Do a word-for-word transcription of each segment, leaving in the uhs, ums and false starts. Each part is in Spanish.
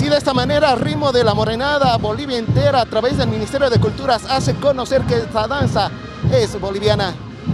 de esta manera, al ritmo de la morenada, Bolivia entera, a través del Ministerio de Culturas, hace conocer que esta danza es boliviana.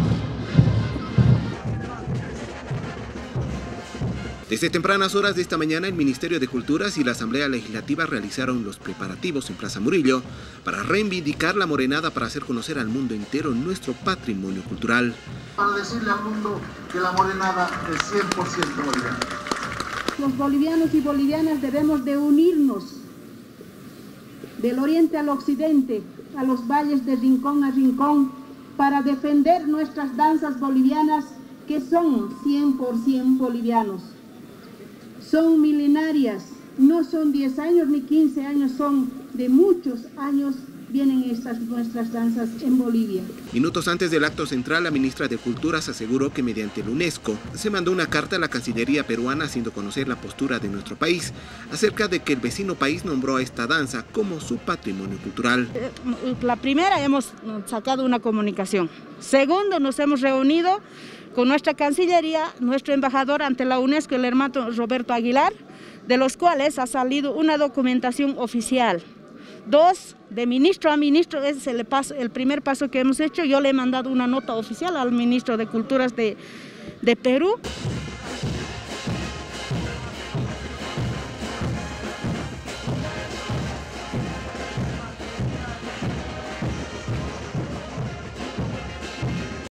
Desde tempranas horas de esta mañana, el Ministerio de Culturas y la Asamblea Legislativa realizaron los preparativos en Plaza Murillo para reivindicar la morenada, para hacer conocer al mundo entero nuestro patrimonio cultural. Para decirle al mundo que la morenada es cien por ciento boliviana. Los bolivianos y bolivianas debemos de unirnos del oriente al occidente, a los valles de rincón a rincón, para defender nuestras danzas bolivianas que son cien por ciento bolivianos. Son milenarias, no son diez años ni quince años, son de muchos años vienen estas nuestras danzas en Bolivia. Minutos antes del acto central, la ministra de Culturas aseguró que mediante el UNESCO se mandó una carta a la Cancillería peruana haciendo conocer la postura de nuestro país acerca de que el vecino país nombró a esta danza como su patrimonio cultural. La primera, hemos sacado una comunicación. Segundo, nos hemos reunido con nuestra Cancillería, nuestro embajador ante la UNESCO, el hermano Roberto Aguilar, de los cuales ha salido una documentación oficial. Dos, de ministro a ministro, ese es el, paso, el primer paso que hemos hecho. Yo le he mandado una nota oficial al ministro de Culturas de, de Perú.